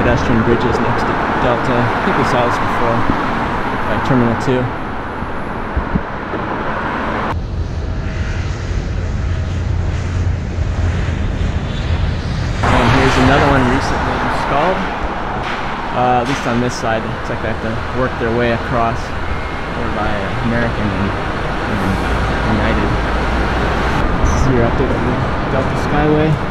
pedestrian bridges next to Delta. I think we saw this before by Terminal 2. And here's another one recently installed. At least on this side, it looks like they have to work their way across over by American and United. This is your update of the Delta Skyway.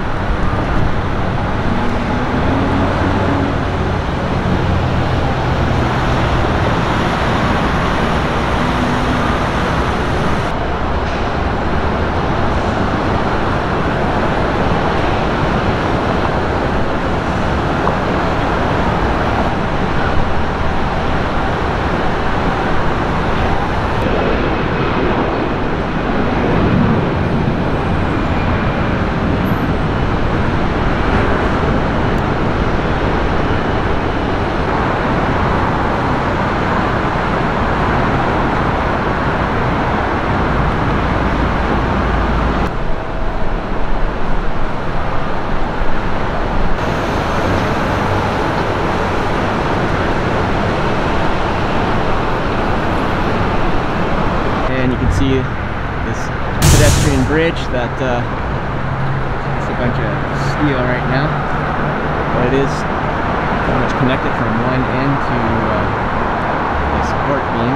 See this pedestrian bridge that it's a bunch of steel right now, but it is pretty much connected from one end to the support beam.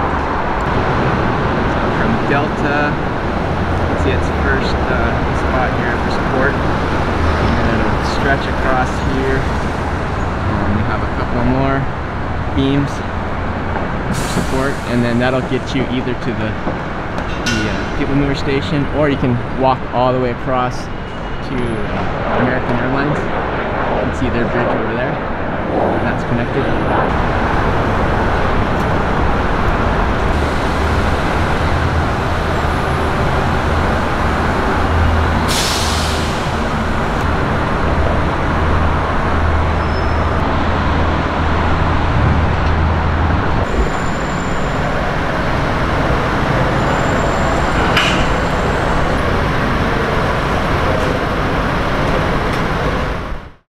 So from Delta, you can see its first spot here for support, and then it'll stretch across here, and we have a couple more beams for support, and then that'll get you either to the people mover station, or you can walk all the way across to American Airlines. You can see their bridge over there, and that's connected.